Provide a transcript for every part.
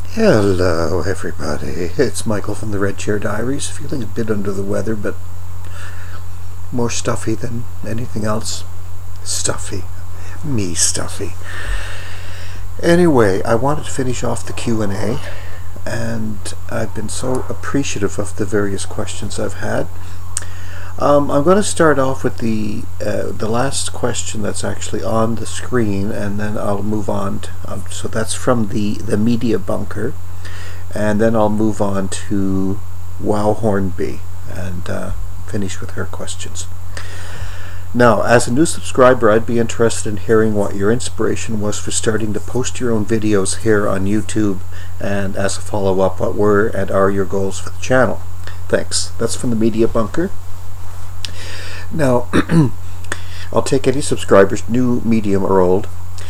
Hello everybody, it's Michael from the Red Chair Diaries, feeling a bit under the weather, but more stuffy than anything else. Stuffy. Me stuffy. Anyway, I wanted to finish off the Q&A, and I've been so appreciative of the various questions I've had. I'm going to start off with the last question that's actually on the screen, and then I'll move on to, so that's from the theMEDIAbunker, and then I'll move on to Wow Hornby and finish with her questions. Now, as a new subscriber, I'd be interested in hearing what your inspiration was for starting to post your own videos here on YouTube, and as a follow-up, what were and are your goals for the channel? Thanks. That's from theMEDIAbunker. Now, I'll take any subscribers, new, medium, or old.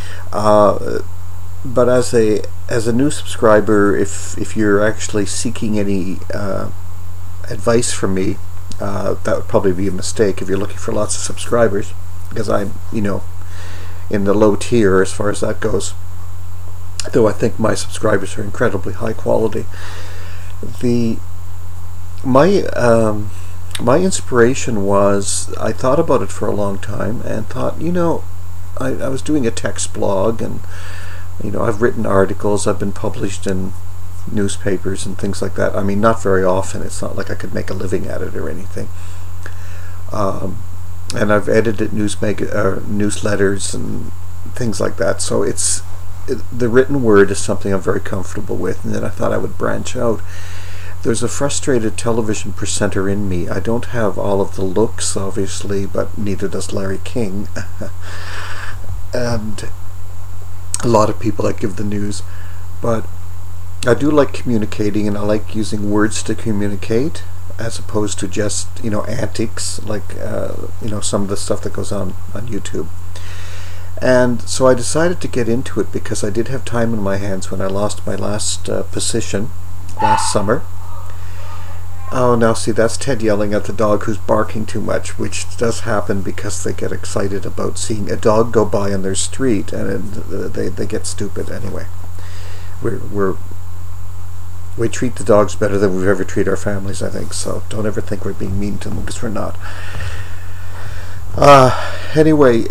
But as a new subscriber, if you're actually seeking any advice from me, that would probably be a mistake if you're looking for lots of subscribers, because I'm, in the low tier as far as that goes. Though I think my subscribers are incredibly high quality. My inspiration was, I thought about it for a long time and thought, I was doing a text blog, and I've written articles, I've been published in newspapers and things like that. I mean, not very often. It's not like I could make a living at it or anything. And I've edited newsletters and things like that. So the written word is something I'm very comfortable with, and then I thought I would branch out. There's a frustrated television presenter in me. I don't have all of the looks, obviously, but neither does Larry King. And a lot of people that give the news. But I do like communicating, and I like using words to communicate, as opposed to just, antics, like, some of the stuff that goes on YouTube. And so I decided to get into it because I did have time in my hands when I lost my last position last summer. Oh, now see, that's Ted yelling at the dog who's barking too much, which does happen because they get excited about seeing a dog go by on their street, and they get stupid. Anyway, we treat the dogs better than we've ever treated our families, I think, so don't ever think we're being mean to them, because we're not. Anyway,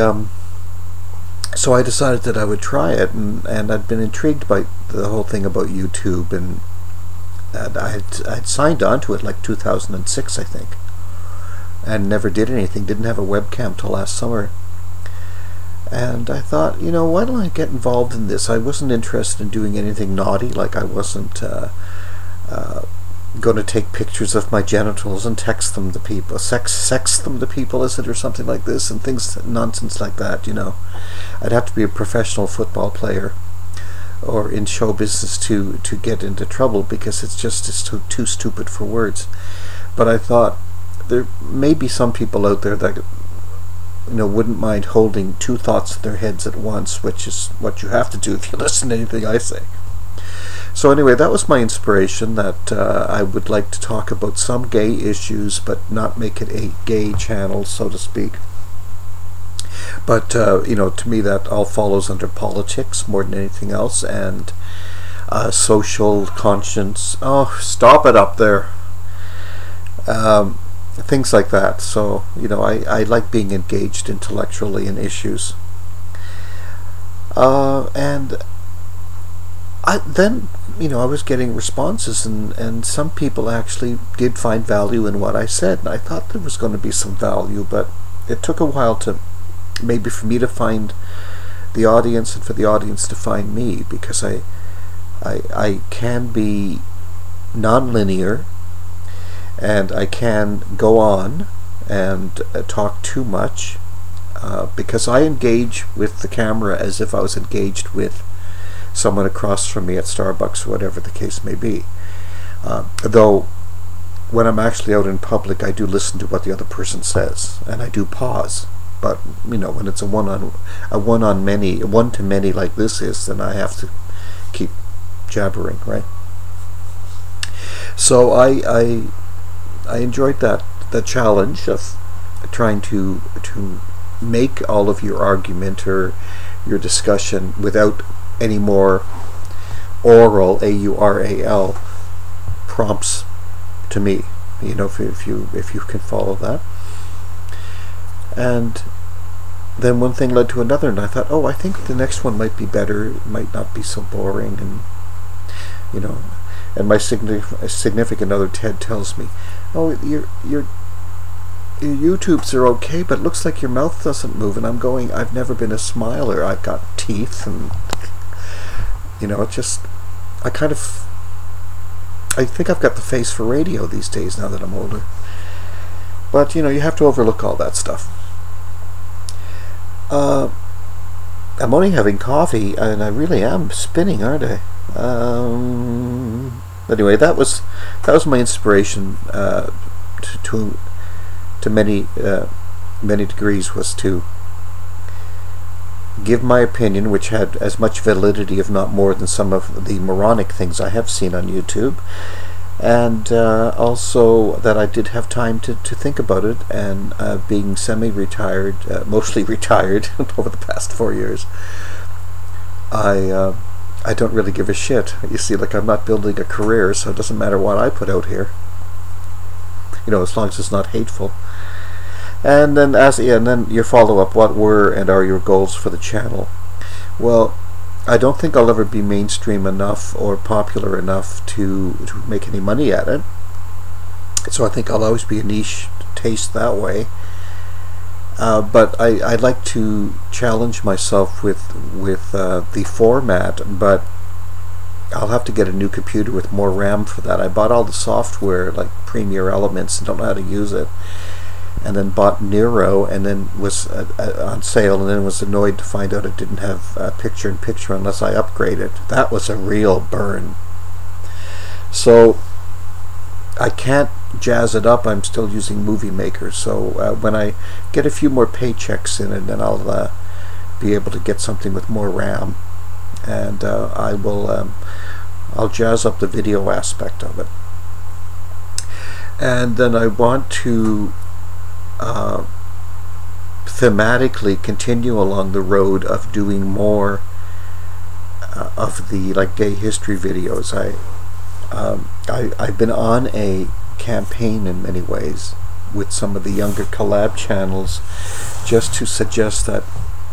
so I decided that I would try it, and I'd been intrigued by the whole thing about YouTube, and I'd signed on to it like 2006, I think, and never did anything, didn't have a webcam till last summer. And I thought, why don't I get involved in this? I wasn't interested in doing anything naughty, like I wasn't going to take pictures of my genitals and text them to people, sex them to people, is it, or something like this, and things, nonsense like that, I'd have to be a professional football player or in show business to get into trouble, because it's too stupid for words. But I thought there may be some people out there that wouldn't mind holding two thoughts in their heads at once, which is what you have to do if you listen to anything I say. So anyway, that was my inspiration, that I would like to talk about some gay issues, but not make it a gay channel, so to speak. But to me that all follows under politics more than anything else, and social conscience. Oh, stop it up there. Things like that. So I like being engaged intellectually in issues. And I was getting responses, and some people actually did find value in what I said, and I thought there was going to be some value, but it took a while maybe for me to find the audience and for the audience to find me, because I can be non-linear, and I can go on and talk too much, because I engage with the camera as if I was engaged with someone across from me at Starbucks or whatever the case may be. Though when I'm actually out in public, I do listen to what the other person says, and I do pause. But when it's a one-to-many like this is, then I have to keep jabbering, right? So I enjoyed the challenge of trying to make all of your argument or your discussion without any more aural, AURAL, prompts to me. You know, if you can follow that. And then one thing led to another, and I thought, oh, I think the next one might be better. It might not be so boring, and you know. And my significant other Ted tells me, oh, your YouTubes are okay, but it looks like your mouth doesn't move. And I'm going, I've never been a smiler. I've got teeth, and you know, it just, I think I've got the face for radio these days now that I'm older. But you know, you have to overlook all that stuff. I'm only having coffee, and I really am spinning, aren't I? Anyway, that was my inspiration to many degrees, was to give my opinion, which had as much validity, if not more, than some of the moronic things I have seen on YouTube, and also that I did have time to think about it, and being semi-retired, mostly retired over the past 4 years, I don't really give a shit. You see, like, I'm not building a career, so it doesn't matter what I put out here, you know, as long as it's not hateful. And then and then your follow-up, what were and are your goals for the channel? Well, I don't think I'll ever be mainstream enough or popular enough to make any money at it. So I think I'll always be a niche taste that way. But I'd like to challenge myself with the format, but I'll have to get a new computer with more RAM for that. I bought all the software, like Premiere Elements, and don't know how to use it. And then bought Nero, and then was on sale, and then was annoyed to find out it didn't have picture-in-picture unless I upgraded. That was a real burn. So I can't jazz it up. I'm still using Movie Maker. So when I get a few more paychecks in it, then I'll be able to get something with more RAM, and I'll jazz up the video aspect of it. And then I want to thematically continue along the road of doing more of the gay history videos. I've been on a campaign in many ways with some of the younger collab channels, just to suggest that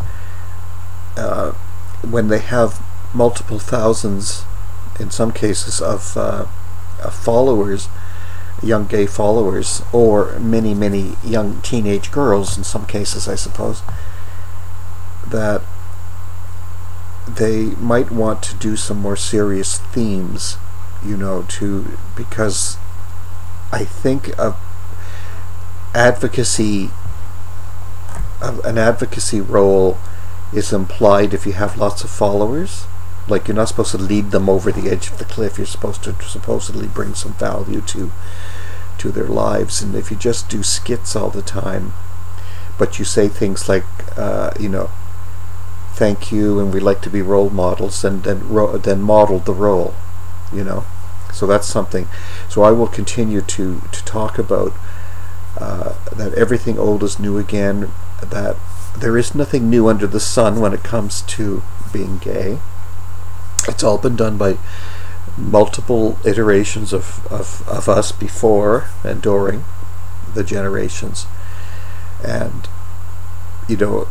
when they have multiple thousands, in some cases, of followers, young gay followers, or many young teenage girls in some cases, I suppose, that they might want to do some more serious themes, you know, because I think an advocacy role is implied if you have lots of followers. Like, you're not supposed to lead them over the edge of the cliff. You're supposed to supposedly bring some value to their lives. And if you just do skits all the time, but you say things like, you know, thank you, and we like to be role models, and then model the role, you know. So that's something. So I will continue to talk about that everything old is new again, that there is nothing new under the sun when it comes to being gay. It's all been done by multiple iterations of us before and during the generations. And, you know,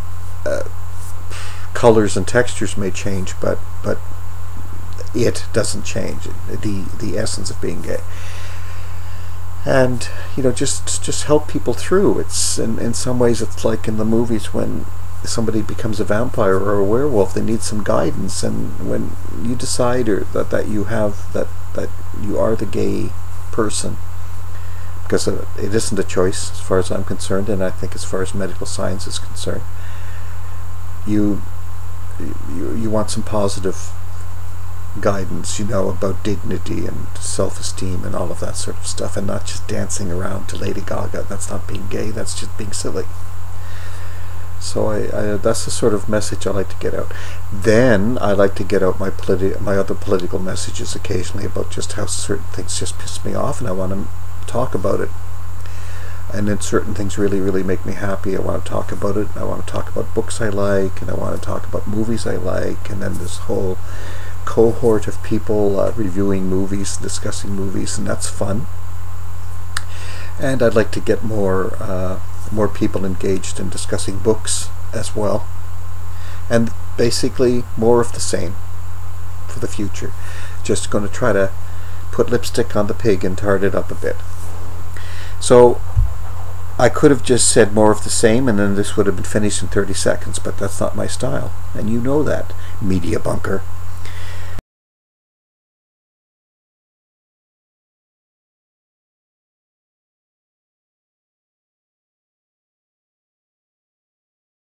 colors and textures may change, but it doesn't change the essence of being gay. And, you know, just help people through. It's in some ways, it's like in the movies when somebody becomes a vampire or a werewolf. They need some guidance, and when you decide that you have that you are the gay person, because it isn't a choice as far as I'm concerned, and I think as far as medical science is concerned, you want some positive guidance, you know, about dignity and self-esteem and all of that sort of stuff, and not just dancing around to Lady Gaga. That's not being gay, that's just being silly. So I that's the sort of message I like to get out. Then I like to get out my other political messages occasionally about just how certain things just piss me off, and I want to talk about it. And then certain things really make me happy. I want to talk about it. I want to talk about books I like, and I want to talk about movies I like, and then this whole cohort of people reviewing movies, discussing movies, and that's fun. And I'd like to get more people engaged in discussing books as well. And basically more of the same for the future. Just going to try to put lipstick on the pig and tart it up a bit. So I could have just said more of the same and then this would have been finished in 30 seconds, but that's not my style. And you know that, Media Bunker.